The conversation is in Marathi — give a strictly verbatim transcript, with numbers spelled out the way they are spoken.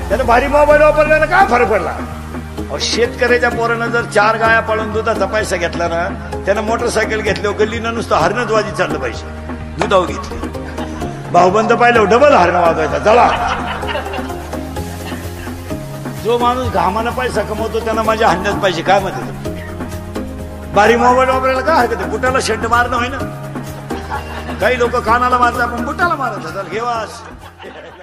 त्यानं भारी मोबाईल वापरल्यानं काय फरक पडला? अहो शेतकऱ्याच्या पोरानं जर चार गाया पळून दुधाचा पैसा घेतला ना, त्यानं मोटरसायकल घेतल्यावर गल्लीनं नुसतं हरणद्वाजी चाललं पाहिजे. दुधाव घेतली भाऊबंद पाहिलं डबल हरण वागायचा चला. जो माणूस घामानं पैसा कमवतो त्यांना माझ्या हंड्यात पाहिजे काय म्हणते? भारी मोबाईल वापरायला काय हरकत आहे? बुटाला शेंट मारणं होय ना. काही लोक कानाला मारतात, आपण बुटाला मारत. चल घेवास.